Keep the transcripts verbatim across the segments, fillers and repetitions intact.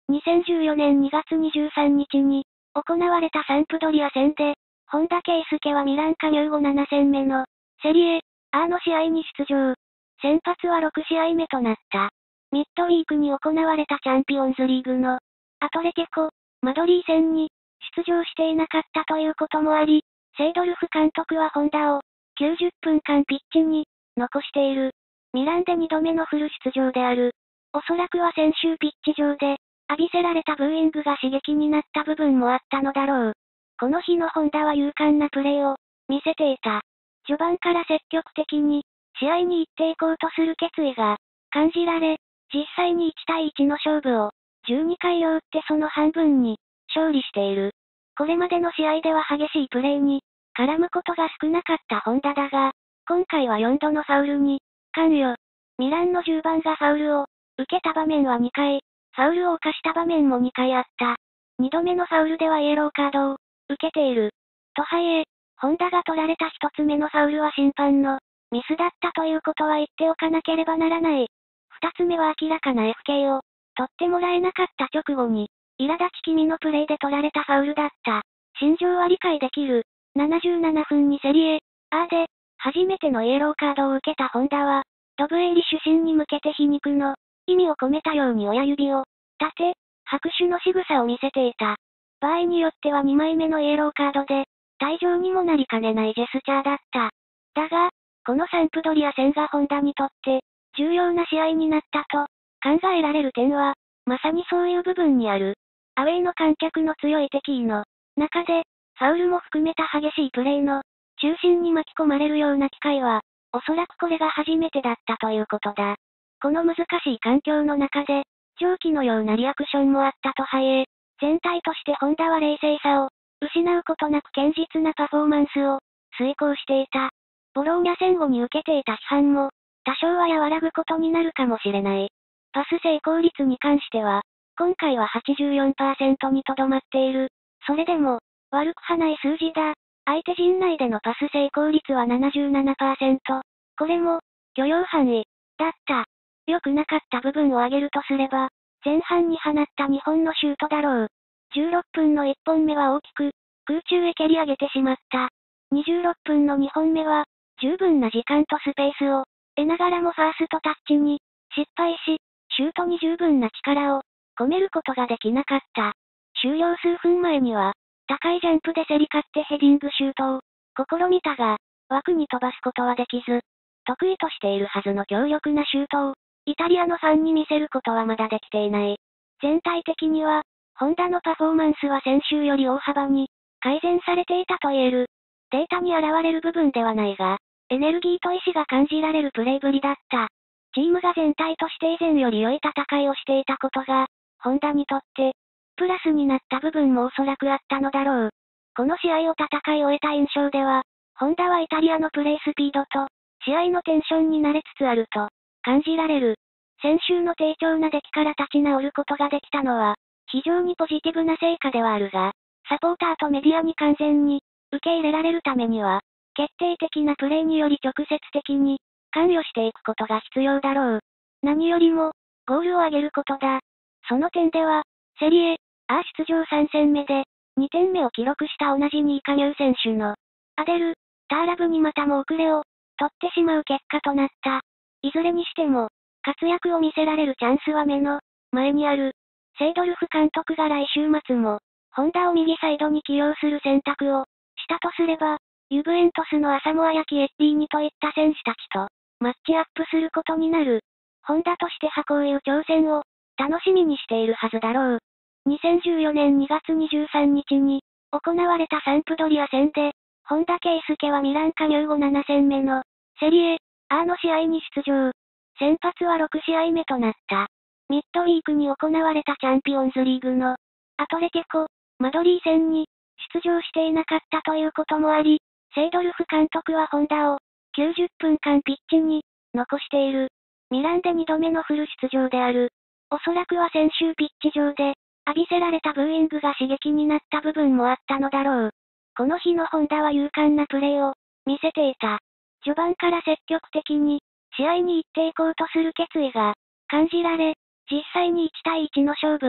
にせんじゅうよねんにがつにじゅうさんにちに、行われたサンプドリア戦で、本田圭佑はミラン加入後なな戦目の、セリエ A の試合に出場。先発はろくしあいめとなった。ミッドウィークに行われたチャンピオンズリーグの、アトレティコ、マドリー戦に、出場していなかったということもあり、セイドルフ監督は本田を、きゅうじゅっぷんかんピッチに、残している。ミランでにどめのフル出場である。おそらくは先週ピッチ上で、浴びせられたブーイングが刺激になった部分もあったのだろう。この日の本田は勇敢なプレーを、見せていた。序盤から積極的に、試合に行っていこうとする決意が、感じられ、実際にいちたいいちの勝負を、じゅうにかいを打ってその半分に、勝利している。これまでの試合では激しいプレーに、絡むことが少なかった本田だが、今回はよんどのファウルに、関与。ミランのじゅうばんがファウルを、受けた場面はにかい、ファウルを犯した場面もにかいあった。にどめのファウルではイエローカードを、受けている。とはいえ、本田が取られたひとつめのファウルは審判の、ミスだったということは言っておかなければならない。ふたつめは明らかな エフケー を、取ってもらえなかった直後に、苛立ち気味のプレーで取られたファウルだった。心情は理解できる。ななじゅうななふんにセリエ A で、初めてのイエローカードを受けた本田は、ドブエイリ主審に向けて皮肉の、意味を込めたように親指を、立て、拍手の仕草を見せていた。場合によってはにまいめのイエローカードで、退場にもなりかねないジェスチャーだった。だが、このサンプドリア戦が本田にとって、重要な試合になったと、考えられる点は、まさにそういう部分にある。アウェイの観客の強い敵意の中で、ファウルも含めた激しいプレーの中心に巻き込まれるような機会は、おそらくこれが初めてだったということだ。この難しい環境の中で、狂気のようなリアクションもあったとはいえ、全体として本田は冷静さを、失うことなく堅実なパフォーマンスを、遂行していた。ボローニャ戦後に受けていた批判も、多少は和らぐことになるかもしれない。パス成功率に関しては、今回は はちじゅうよんパーセント にとどまっている。それでも、悪くはない数字だ。相手陣内でのパス成功率は ななじゅうななパーセント。これも、許容範囲、だった。良くなかった部分を挙げるとすれば、前半に放ったにほんのシュートだろう。じゅうろっぷんのいっぽんめは大きく、空中へ蹴り上げてしまった。にじゅうろっぷんのにほんめは、十分な時間とスペースを、得ながらもファーストタッチに、失敗し、シュートに十分な力を、込めることができなかった。終了数分前には、高いジャンプで競り勝ってヘディングシュートを、試みたが、枠に飛ばすことはできず、得意としているはずの強力なシュートを、イタリアのファンに見せることはまだできていない。全体的には、本田のパフォーマンスは先週より大幅に、改善されていたと言える。データに現れる部分ではないが、エネルギーと意志が感じられるプレーぶりだった。チームが全体として以前より良い戦いをしていたことが、本田にとって、プラスになった部分もおそらくあったのだろう。この試合を戦い終えた印象では、本田はイタリアのプレースピードと、試合のテンションに慣れつつあると、感じられる。先週の低調な出来から立ち直ることができたのは、非常にポジティブな成果ではあるが、サポーターとメディアに完全に、受け入れられるためには、決定的なプレーにより直接的に、関与していくことが必要だろう。何よりも、ゴールを挙げることだ。その点では、セリエ A 出場さん戦目で、にてんめを記録した同じにい加入選手の、アデル、ターラブにまたも遅れを、取ってしまう結果となった。いずれにしても、活躍を見せられるチャンスは目の前にある。セイドルフ監督が来週末も、本田を右サイドに起用する選択を、したとすれば、ユブエントスのアサモアやキエッティーニといった選手たちと、マッチアップすることになる。本田としてはこういう挑戦を、楽しみにしているはずだろう。にせんじゅうよねんにがつにじゅうさんにちに、行われたサンプドリア戦で、本田圭佑はミラン加入後なな戦目の、セリエ A の試合に出場。先発はろくしあいめとなった。ミッドウィークに行われたチャンピオンズリーグの、アトレティコ、マドリー戦に、出場していなかったということもあり、セイドルフ監督は本田を、きゅうじゅっぷんかんピッチに、残している。ミランでにどめのフル出場である。おそらくは先週ピッチ上で、浴びせられたブーイングが刺激になった部分もあったのだろう。この日の本田は勇敢なプレーを、見せていた。序盤から積極的に、試合に行っていこうとする決意が、感じられ、実際にいちたいいちの勝負を、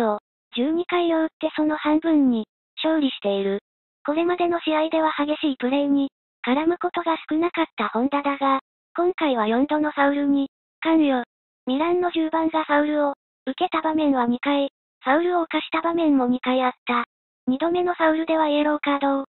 じゅうにかいを打ってその半分に、勝利している。これまでの試合では激しいプレーに、絡むことが少なかったホンダだが、今回はよんどのファウルに、関与。ミランのじゅうばんがファウルを、受けた場面はにかい、ファウルを犯した場面もにかいあった。にどめのファウルではイエローカードを、